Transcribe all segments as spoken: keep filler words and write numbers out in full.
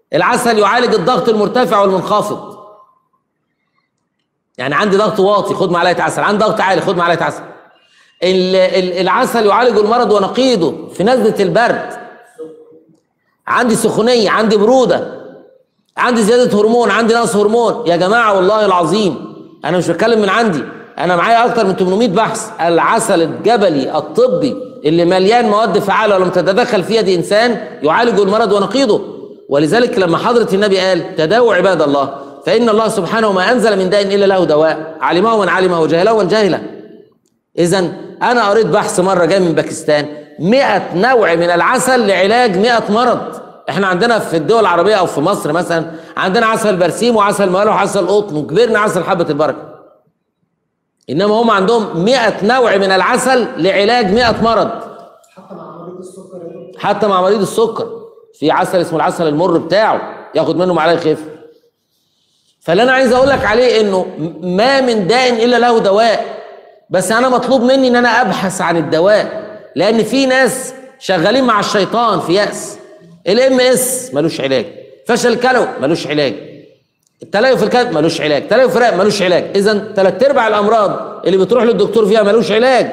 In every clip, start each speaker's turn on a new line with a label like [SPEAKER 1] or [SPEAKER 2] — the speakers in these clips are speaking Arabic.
[SPEAKER 1] العسل يعالج الضغط المرتفع والمنخفض. يعني عندي ضغط واطي خد معلقه عسل، عندي ضغط عالي خد معلقه عسل. العسل يعالج المرض ونقيضه في نزله البرد. عندي سخونيه، عندي بروده، عندي زياده هرمون، عندي نقص هرمون. يا جماعه والله العظيم انا مش بتكلم من عندي، انا معايا اكتر من ثمانمائة بحث. العسل الجبلي الطبي اللي مليان مواد فعاله ولم تتدخل فيها دي انسان يعالج المرض ونقيضه. ولذلك لما حضره النبي قال تداووا عباد الله فان الله سبحانه ما انزل من داء الا له دواء، علمه من علمه وجهله من جهله. اذا انا قريت بحث مره جاي من باكستان مئة نوع من العسل لعلاج مئة مرض. احنا عندنا في الدول العربيه او في مصر مثلا عندنا عسل برسيم وعسل مالح وعسل قطن وكبرنا عسل حبه البركه. انما هم عندهم مئة نوع من العسل لعلاج مئة مرض.
[SPEAKER 2] حتى مع مريض السكر.
[SPEAKER 1] حتى مع مريض السكر في عسل اسمه العسل المر بتاعه ياخد منه معلقه يخف. فاللي انا عايز اقول لك عليه انه ما من داء الا له دواء، بس انا مطلوب مني ان انا ابحث عن الدواء، لان في ناس شغالين مع الشيطان في يأس. الام اس ملوش علاج، فشل كلوي ملوش علاج، التليف الكلى ملوش علاج، تليف الرئه ملوش علاج. اذا ثلاث ارباع الامراض اللي بتروح للدكتور فيها ملوش علاج.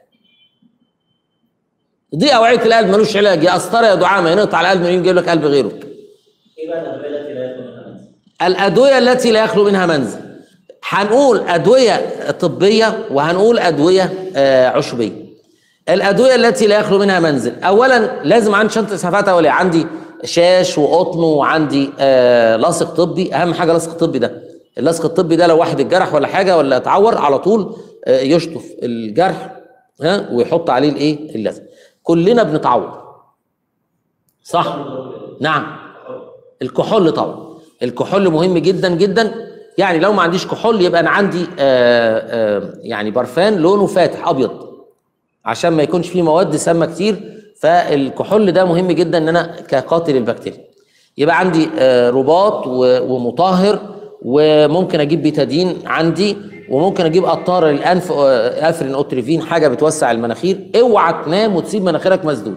[SPEAKER 1] ضيق اوعيه القلب ملوش علاج، يا قسطره يا دعامه، ينقطع القلب من يجيب لك قلب غيره.
[SPEAKER 3] ايه بقى الادويه التي لا يخلو منها منزل؟
[SPEAKER 1] الادويه التي لا يخلو منها منزل هنقول ادويه طبيه وهنقول ادويه آه عشبيه. الادويه التي لا يخلو منها منزل، اولا لازم عندي شنطه اسعافات اوليه، عندي شاش وقطن وعندي آه لاصق طبي. اهم حاجه لاصق طبي ده، اللاصق الطبي ده لو واحد اتجرح ولا حاجه ولا اتعور على طول آه يشطف الجرح ها ويحط عليه الايه اللزق. كلنا بنتعور صح؟ نعم. الكحول طبعا، الكحول مهم جدا جدا. يعني لو ما عنديش كحول يبقى انا عندي آآ آآ يعني برفان لونه فاتح ابيض عشان ما يكونش فيه مواد سامه كتير. فالكحول ده مهم جدا ان انا كقاتل البكتيريا. يبقى عندي رباط ومطهر، وممكن اجيب بيتادين عندي، وممكن اجيب قطاره للانف افرين اوتريفين حاجه بتوسع المناخير. اوعى تنام وتسيب مناخيرك مسدود.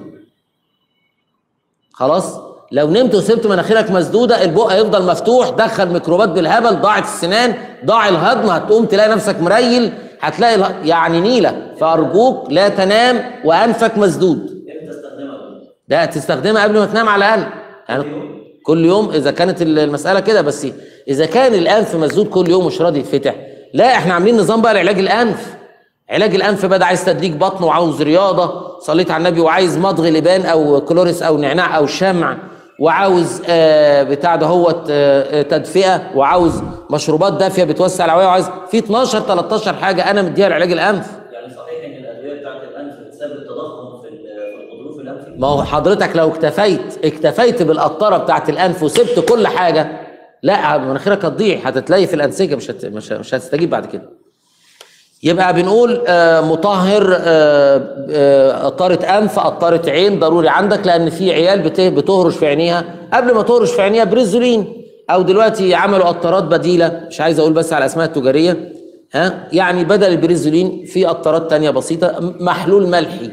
[SPEAKER 1] خلاص لو نمت وسبت مناخيرك مسدوده البق هيفضل مفتوح، دخل ميكروبات بالهبل، ضاعت السنان، ضاع الهضم، هتقوم تلاقي نفسك مريل، هتلاقي يعني نيله. فارجوك لا تنام وانفك مسدود.
[SPEAKER 3] امتى تستخدمها؟
[SPEAKER 1] ده تستخدمها قبل ما تنام على الاقل، يعني كل يوم اذا كانت المساله كده. بس اذا كان الانف مسدود كل يوم مش راضي يتفتح، لا احنا عاملين نظام بقى لعلاج الانف. علاج الانف بقى ده عايز تدليك بطن وعاوز رياضه، صليت على النبي، وعايز مضغ لبان او كلوريس او نعناع او شمع، وعاوز آه بتاع ده هو آه تدفئه، وعاوز مشروبات دافيه بتوسع الهواء، وعايز في اتناشر تلتاشر حاجه انا مديها لعلاج الانف.
[SPEAKER 3] يعني صحيح ان الادويه بتاعت الانف بتسبب التضخم في الغضروف الانفي؟
[SPEAKER 1] ما هو حضرتك لو اكتفيت اكتفيت بالقطره بتاعت الانف وسبت كل حاجه، لا مناخيرك هتضيع، هتتلي في الانسجه، مش هت... مش مش هتستجيب بعد كده. يبقى بنقول آه مطهر، آه آه قطره انف، قطره عين ضروري عندك، لان في عيال بتهرش في عينيها. قبل ما تهرش في عينيها بريزولين، او دلوقتي عملوا قطرات بديله، مش عايز اقول بس على الاسماء التجاريه، ها يعني بدل البريزولين في قطرات تانية بسيطه، محلول ملحي.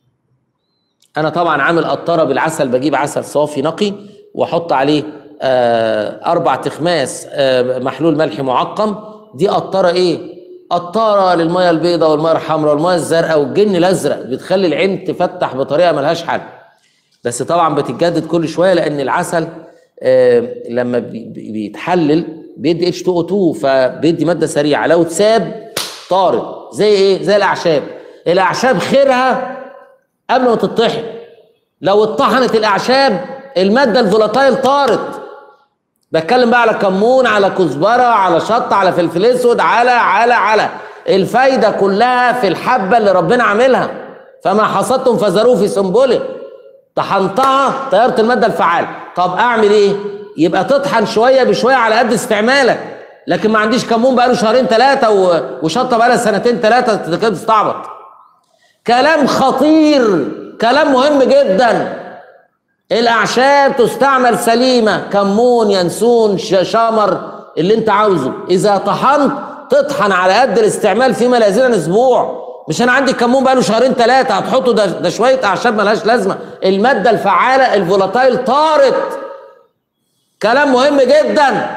[SPEAKER 1] انا طبعا عامل قطره بالعسل، بجيب عسل صافي نقي واحط عليه آه اربع تخماس آه محلول ملحي معقم. دي قطره ايه؟ قطاره للميه البيضاء والميه الحمراء والميه الزرقاء والجن الازرق، بتخلي العين تفتح بطريقه ملهاش حل. بس طبعا بتتجدد كل شويه، لان العسل آه لما بيتحلل بيدي اتش تو او تو، فبيدي ماده سريعه، لو اتساب طارد. زي ايه؟ زي الاعشاب. الاعشاب خيرها قبل ما تطحن، لو اتطحنت الاعشاب الماده الفولاتايل طارت. بتكلم بقى على كمون، على كزبره، على شطه، على فلفل اسود، على على على الفايده كلها في الحبه اللي ربنا عاملها. فما حصدتم فذروه في سنبله. طحنتها طيرت الماده الفعاله. طب اعمل ايه؟ يبقى تطحن شويه بشويه على قد استعمالك. لكن ما عنديش كمون بقاله شهرين ثلاثه وشطه بقالها سنتين ثلاثه، كده تستعبط. كلام خطير، كلام مهم جدا. الاعشاب تستعمل سليمه، كمون، ينسون، شمر، اللي انت عاوزه. اذا طحنت تطحن على قد الاستعمال فيما لا يزيد عن اسبوع. مش انا عندي كمون بقاله شهرين ثلاثه هتحطه ده, ده شويه اعشاب ملهاش لازمه. الماده الفعاله الفولاتايل طارت. كلام مهم جدا.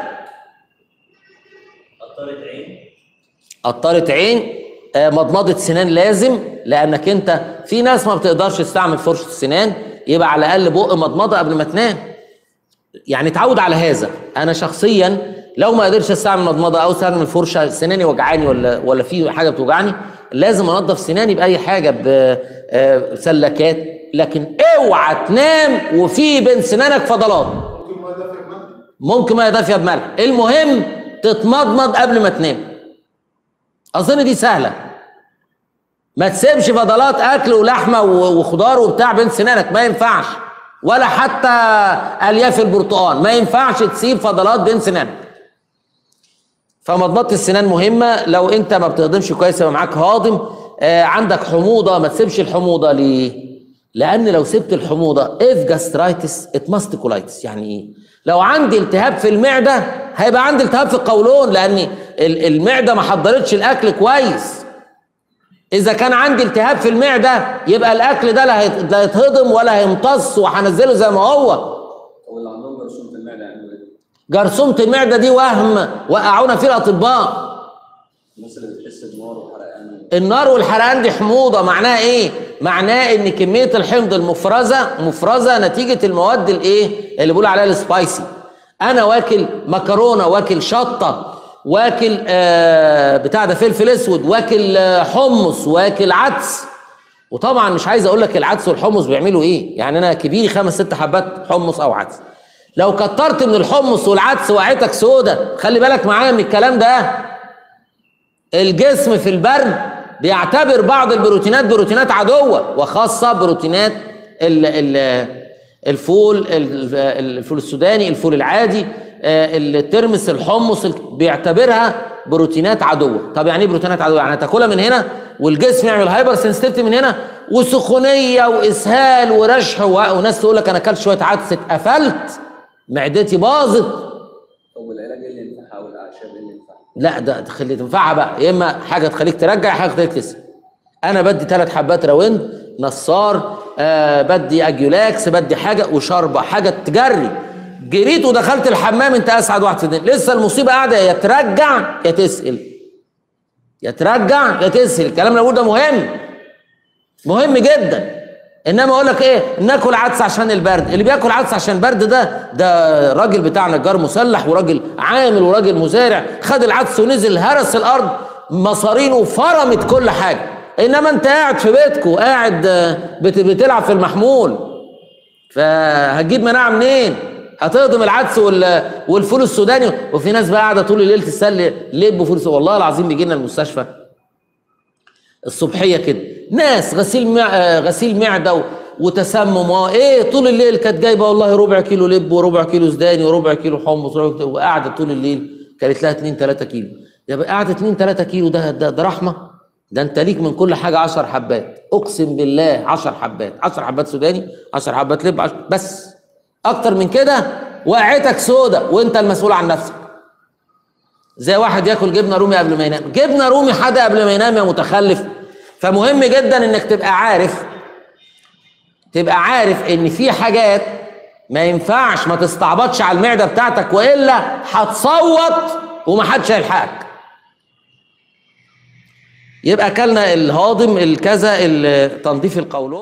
[SPEAKER 3] قطرة عين.
[SPEAKER 1] قطرة عين. آه، مضمضة سنان لازم، لانك انت في ناس ما بتقدرش تستعمل فرشة السنان، يبقى على الاقل بق مضمضة قبل ما تنام. يعني اتعود على هذا. انا شخصيا لو ما قدرتش استعمل مضمضة او استعمل الفرشة، سناني وجعاني ولا ولا في حاجة بتوجعني، لازم انضف سناني باي حاجة، بسلكات. لكن اوعى تنام وفي بين سنانك فضلات.
[SPEAKER 2] ممكن ما دافع بملح.
[SPEAKER 1] ممكن ميه دافيه بملح. المهم تتمضمض قبل ما تنام. اظن دي سهله. ما تسيبش فضلات اكل ولحمه وخضار وبتاع بين سنانك، ما ينفعش. ولا حتى الياف البرتقال، ما ينفعش تسيب فضلات بين سنانك. فمضمضه السنان مهمه. لو انت ما بتهضمش كويس يبقى معاك هاضم. آه عندك حموضه، ما تسيبش الحموضه. ليه؟ لان لو سبت الحموضه اف جاسترايتس ات ماست كولايتس. يعني ايه؟ لو عندي التهاب في المعده هيبقى عندي التهاب في القولون، لان المعده ما حضرتش الاكل كويس. اذا كان عندي التهاب في المعده يبقى الاكل ده لا هيتهضم ولا هيمتص، وهنزله زي ما هو.
[SPEAKER 3] او اللي عندهم جرثومة المعدة يعملوا ايه؟
[SPEAKER 1] جرثومه المعده دي وهم وقعونا فيه الاطباء.
[SPEAKER 3] الناس اللي بتحس بنار وحرقان.
[SPEAKER 1] النار والحرقان دي حموضه. معناها ايه؟ معناه ان كميه الحمض المفرزه مفرزه نتيجه المواد الايه اللي بيقولوا عليها السبايسي. انا واكل مكرونه، واكل شطه، واكل آه بتاع ده فلفل اسود، واكل آه حمص، واكل عدس. وطبعا مش عايز اقول لك العدس والحمص بيعملوا ايه. يعني انا كبيري خمس ست حبات حمص او عدس. لو كترت من الحمص والعدس وقعتك سودة. خلي بالك معايا من الكلام ده. الجسم في البرد بيعتبر بعض البروتينات بروتينات عدوة، وخاصة بروتينات ال ال الفول الفول السوداني، الفول العادي، الترمس، الحمص، بيعتبرها بروتينات عدوة. طب يعني ايه بروتينات عدوة؟ يعني تاكلها من هنا والجسم يعمل هايبر سنسيتيفيتي من هنا، وسخونية وإسهال ورشح، وناس تقول لك أنا أكلت شوية عدس اتقفلت معدتي باظت.
[SPEAKER 3] طب والعلاج ايه اللي ينفعها والاعشاب ايه اللي ينفعها؟
[SPEAKER 1] لا ده تخلي تنفعها بقى. يا اما حاجه تخليك ترجع، حاجه تخليك تسد. انا بدي ثلاث حبات راوند، نصار، آه بدي اجيولاكس، بدي حاجه وشربه، حاجه تجري. جريت ودخلت الحمام انت اسعد واحد في الدنيا. لسه المصيبه قاعده، يا ترجع يا تسال، يا ترجع يا تسال. الكلام اللي بقوله ده مهم، مهم جدا. انما اقول لك ايه، ناكل عدس عشان البرد. اللي بياكل عدس عشان البرد ده ده راجل بتاع نجار مسلح، وراجل عامل، وراجل مزارع، خد العدس ونزل هرس الارض مصارينه وفرمت كل حاجه. انما انت قاعد في بيتك وقاعد بتلعب في المحمول، فهتجيب مناعه منين؟ هتهضم العدس والفول السوداني. وفي ناس بقى قاعده طول الليل تسلي لب وفول السوداني. والله العظيم بيجي لنا المستشفى الصبحيه كده ناس غسيل مع... غسيل معده و... وتسمم ايه طول الليل، كانت جايبه والله ربع كيلو لب وربع كيلو سوداني وربع كيلو حمص، وقاعده طول الليل كانت لها اتنين تلاتة كيلو. يبقى قاعده اتنين تلاتة كيلو، ده ده, ده رحمه؟ ده انت ليك من كل حاجه عشر حبات، اقسم بالله عشر حبات، عشر حبات سوداني، عشر حبات لب، عشر بس. اكتر من كده وقعتك سودة وانت المسؤول عن نفسك. زي واحد ياكل جبنه رومي قبل ما ينام. جبنه رومي حدا قبل ما ينام يا متخلف. فمهم جدا انك تبقى عارف تبقى عارف ان في حاجات ما ينفعش ما تستعبطش على المعده بتاعتك، والا هتصوت ومحدش هيلحقك. يبقى اكلنا الهاضم الكذا، تنظيف القولون.